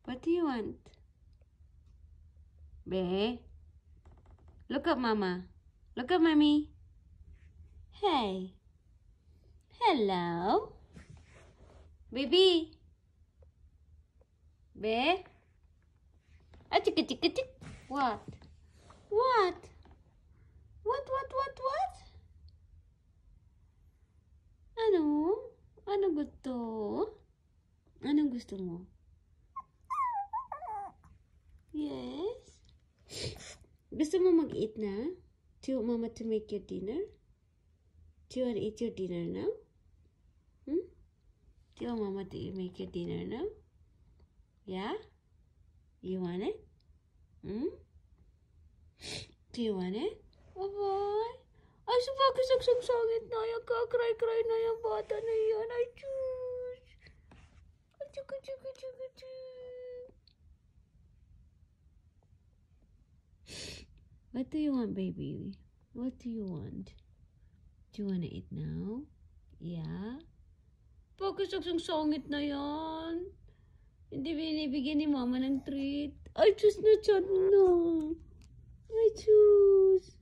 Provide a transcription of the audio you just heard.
What do you want? Be? Look at Mama. Look at Mommy. Hey. Hello. Baby. Be? Achik. What? What? What? Ano? Ano gusto? Anong gusto mo? Yes? Gusto mo mag-eat na? Do you want Mama to make your dinner? Do you want to eat your dinner now? Do you want Mama to make your dinner now? Yeah? You want it? Do you want it? Oh boy. Ay, sagsangit na yan. Kakray-kray na yan. Bata na yan. Ay, chus. Achuk. What do you want, baby? What do you want? Do you want to eat now? Yeah? Bakit sagsangit na yan? Hindi binibigyan ni Mama ng treat. Ay, chus na chan na. Ay, chus.